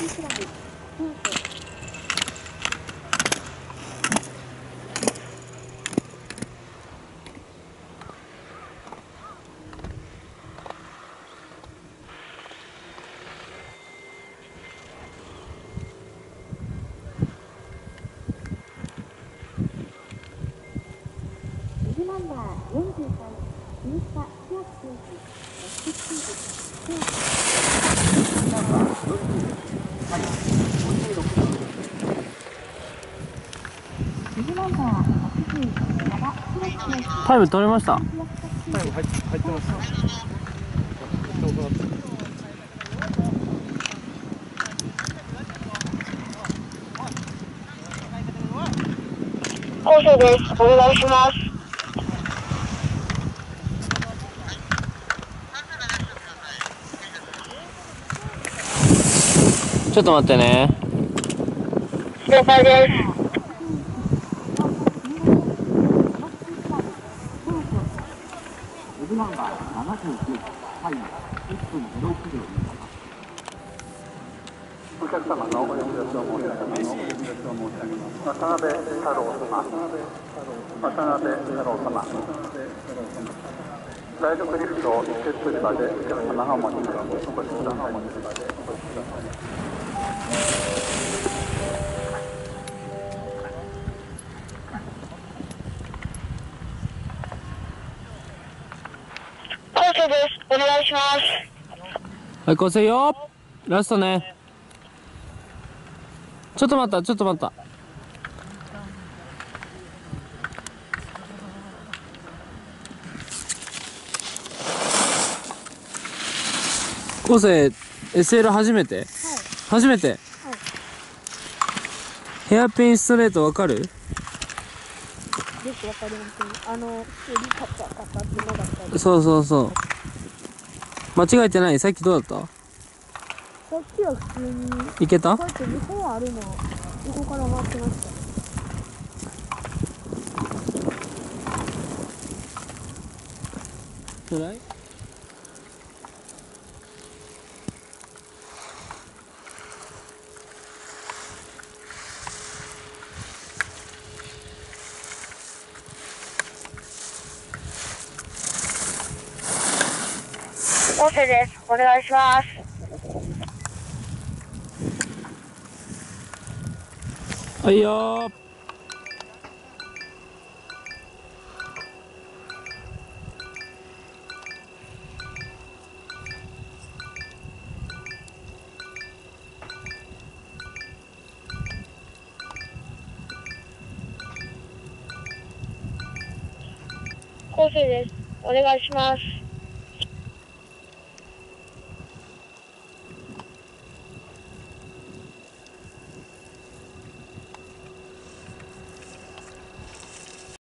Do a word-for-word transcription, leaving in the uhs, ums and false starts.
タイム取れました。 タイム入って入ってます。 交渉です。お願いします。 ちょっと待ってね。 了解です。 お客様のお呼び出しを申し上げます。渡辺太郎様、渡辺太郎様、第六リフト一節売り場でお客様がお待ちください。 交渉です。お願いします。 はい、構成よ。ラストね。ちょっと待った、ちょっと待った。昴生 エスエル 初めて、はい、初めて、はい、ヘアピンストレートわかる？ よくわかりません。あの一人カッタカッタってのだったり。 そうそうそう。間違えてない？さっきどうだった？ さっきは普通にいけた？ こうやって向こうあるの横から回ってました。 つらい？ 交渉です。お願いします。 はいよー。 交渉です。お願いします。